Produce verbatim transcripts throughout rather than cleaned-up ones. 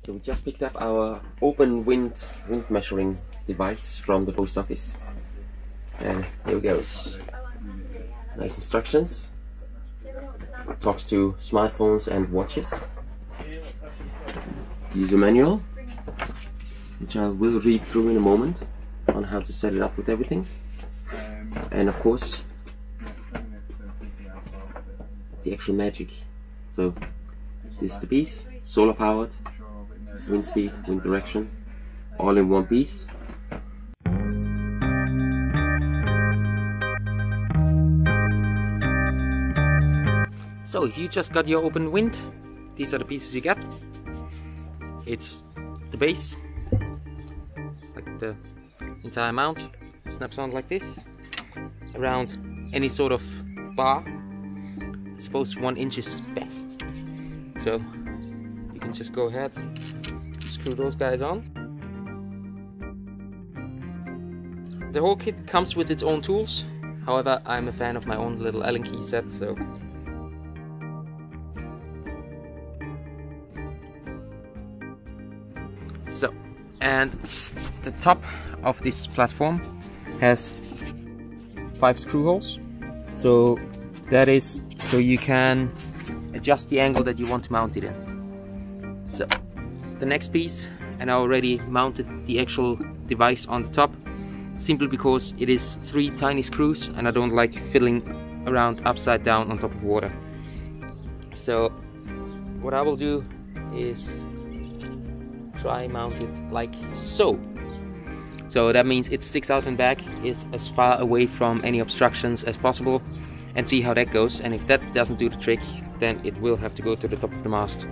So we just picked up our Openwind wind measuring device from the post office. And here it goes. Nice instructions. Talks to smartphones and watches. User manual, which I will read through in a moment on how to set it up with everything. And of course, the actual magic. So this is the piece, solar powered, wind speed, wind direction, all in one piece. So if you just got your Openwind, these are the pieces you get. It's the base, like the entire mount, snaps on like this, around any sort of bar. I suppose one inch is best. So you can just go ahead, screw those guys on. The whole kit comes with its own tools. However, I'm a fan of my own little Allen key set, so So, and the top of this platform has five screw holes. So that is so you can adjust the angle that you want to mount it in. So the next piece, and I already mounted the actual device on the top, simply because it is three tiny screws and I don't like fiddling around upside down on top of water. So what I will do is try mount it like so. So that means it sticks out and back, is as far away from any obstructions as possible, and see how that goes. And if that doesn't do the trick, then it will have to go to the top of the mast.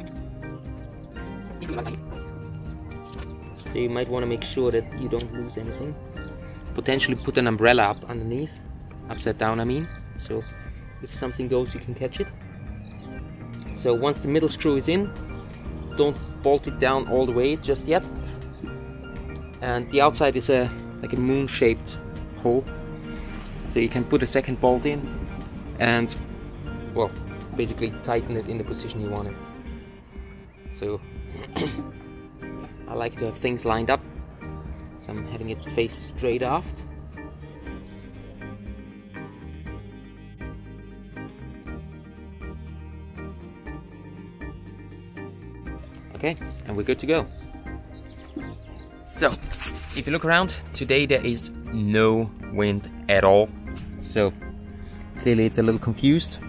So you might want to make sure that you don't lose anything. Potentially put an umbrella up underneath, upside down I mean, so if something goes you can catch it. So once the middle screw is in, don't bolt it down all the way just yet. And the outside is a like a moon shaped hole, so you can put a second bolt in and, well, basically tighten it in the position you want it. So I like to have things lined up, so I'm having it face straight aft. Okay, and we're good to go. So, if you look around, today there is no wind at all. So, clearly it's a little confused.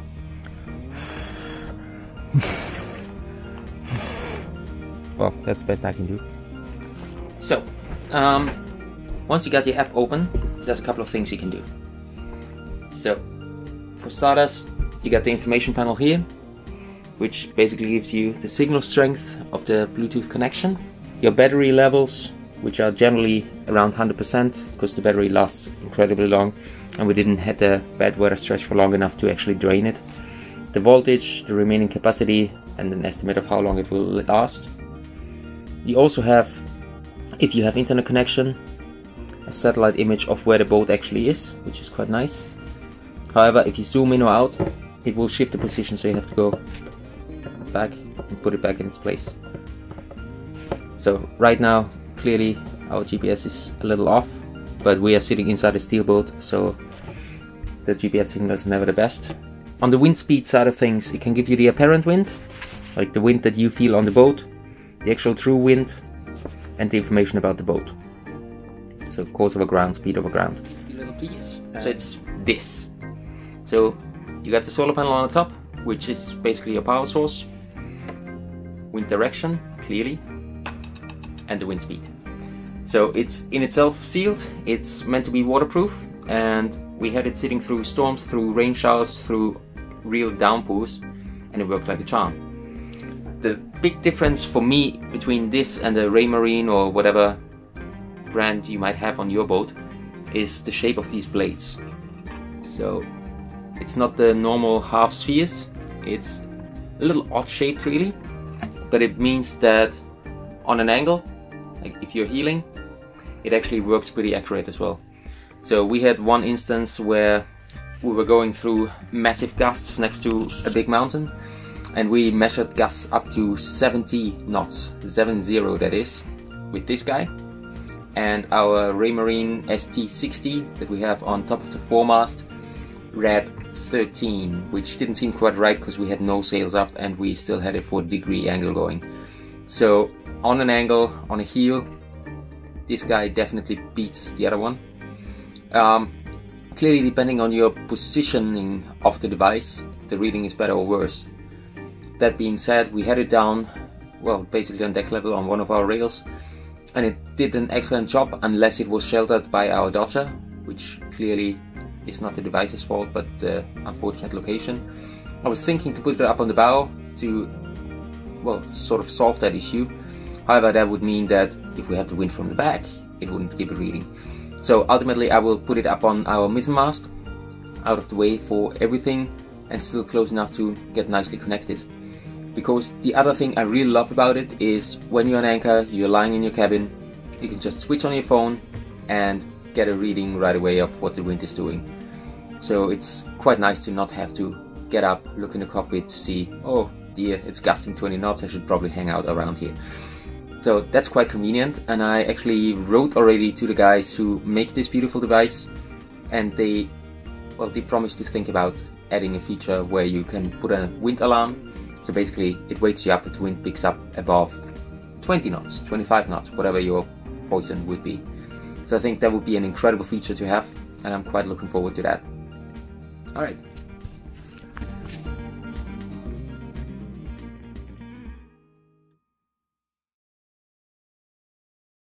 Well, that's the best I can do. So, um, once you got your app open, there's a couple of things you can do. So, for starters, you got the information panel here, which basically gives you the signal strength of the Bluetooth connection, your battery levels, which are generally around one hundred percent, because the battery lasts incredibly long and we didn't have the bad weather stretch for long enough to actually drain it, the voltage, the remaining capacity, and an estimate of how long it will last. You also have, if you have internet connection, a satellite image of where the boat actually is, which is quite nice. However, if you zoom in or out, it will shift the position, so you have to go back and put it back in its place. So right now, clearly our G P S is a little off, but we are sitting inside a steel boat, so the G P S signal is never the best. On the wind speed side of things, it can give you the apparent wind, like the wind that you feel on the boat, the actual true wind, and the information about the boat. So course over ground, speed over ground. Little piece. So it's this. So you got the solar panel on the top, which is basically your power source, wind direction, clearly, and the wind speed. So it's in itself sealed, it's meant to be waterproof, and we had it sitting through storms, through rain showers, through real downpours, and it worked like a charm. The big difference for me between this and the Raymarine or whatever brand you might have on your boat is the shape of these blades. So it's not the normal half spheres, it's a little odd shaped really, but it means that on an angle, like if you're heeling, it actually works pretty accurate as well. So we had one instance where we were going through massive gusts next to a big mountain, and we measured gusts up to seventy knots, seven zero that is, with this guy. And our Raymarine S T sixty that we have on top of the foremast read thirteen, which didn't seem quite right because we had no sails up and we still had a forty degree angle going. So on an angle, on a heel, this guy definitely beats the other one. Um, clearly, depending on your positioning of the device, the reading is better or worse. That being said, we had it down, well, basically on deck level on one of our rails, and it did an excellent job unless it was sheltered by our dodger, which clearly is not the device's fault but the unfortunate location. I was thinking to put it up on the bow to, well, sort of solve that issue. However, that would mean that if we have the wind from the back, it wouldn't give a reading. So ultimately I will put it up on our mizzenmast, out of the way for everything and still close enough to get nicely connected. Because the other thing I really love about it is when you're on anchor, you're lying in your cabin, you can just switch on your phone and get a reading right away of what the wind is doing. So it's quite nice to not have to get up, look in the cockpit to see, oh dear, it's gusting twenty knots, I should probably hang out around here. So that's quite convenient, and I actually wrote already to the guys who make this beautiful device, and they, well, they promised to think about adding a feature where you can put a wind alarm. So basically it wakes you up if the wind picks up above twenty knots, twenty-five knots, whatever your poison would be. So I think that would be an incredible feature to have, and I'm quite looking forward to that. Alright,